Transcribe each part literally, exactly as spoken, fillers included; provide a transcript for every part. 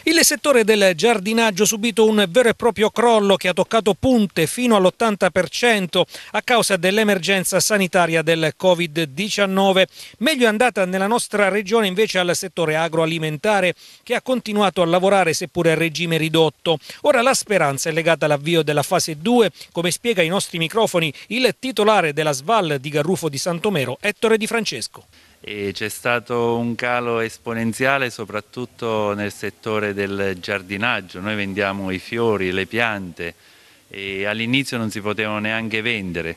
Il settore del giardinaggio ha subito un vero e proprio crollo che ha toccato punte fino all'ottanta per cento a causa dell'emergenza sanitaria del Covid diciannove. Meglio è andata nella nostra regione invece al settore agroalimentare, che ha continuato a lavorare seppure a regime ridotto. Ora la speranza è legata all'avvio della fase due, come spiega ai nostri microfoni il titolare della S V A L di Garrufo di Santomero, Ettore Di Francesco. C'è stato un calo esponenziale soprattutto nel settore del giardinaggio. Noi vendiamo i fiori, le piante e all'inizio non si potevano neanche vendere,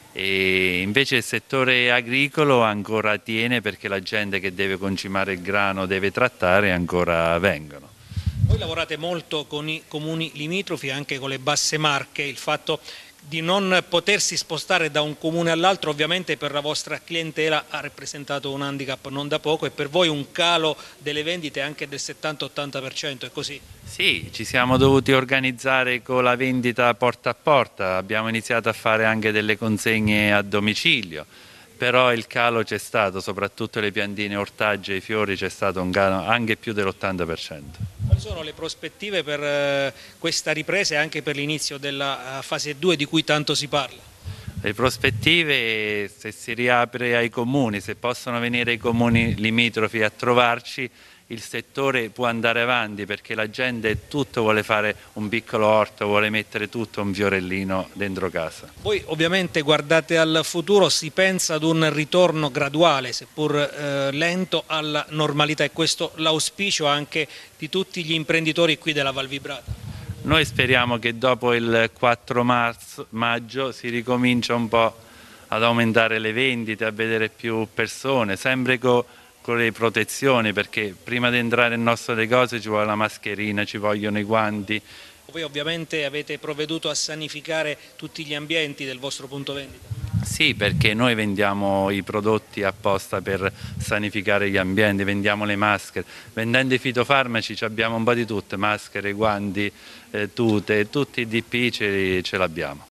e invece il settore agricolo ancora tiene, perché la gente che deve concimare il grano, deve trattare, ancora vengono. Voi lavorate molto con i comuni limitrofi, anche con le basse Marche. Il fatto di non potersi spostare da un comune all'altro ovviamente per la vostra clientela ha rappresentato un handicap non da poco, e per voi un calo delle vendite anche del settanta ottanta per cento, è così? Sì, ci siamo dovuti organizzare con la vendita porta a porta, abbiamo iniziato a fare anche delle consegne a domicilio, però il calo c'è stato, soprattutto le piantine, ortaggi e i fiori, c'è stato un calo anche più dell'ottanta per cento. Quali sono le prospettive per eh, questa ripresa e anche per l'inizio della uh, fase due di cui tanto si parla? Le prospettive, se si riapre ai comuni, se possono venire i comuni limitrofi a trovarci, il settore può andare avanti, perché la gente tutto vuole fare un piccolo orto, vuole mettere tutto un fiorellino dentro casa. Voi ovviamente guardate al futuro, si pensa ad un ritorno graduale, seppur eh, lento, alla normalità, e questo l'auspicio anche di tutti gli imprenditori qui della Val Vibrata. Noi speriamo che dopo il quattro marzo, maggio si ricomincia un po' ad aumentare le vendite, a vedere più persone, sempre con, con le protezioni, perché prima di entrare nel nostro negozio ci vuole la mascherina, ci vogliono i guanti. Voi ovviamente avete provveduto a sanificare tutti gli ambienti del vostro punto vendita? Sì, perché noi vendiamo i prodotti apposta per sanificare gli ambienti, vendiamo le maschere. Vendendo i fitofarmaci abbiamo un po' di tutto, maschere, guanti, eh, tute, tutti i D P ce, ce l'abbiamo.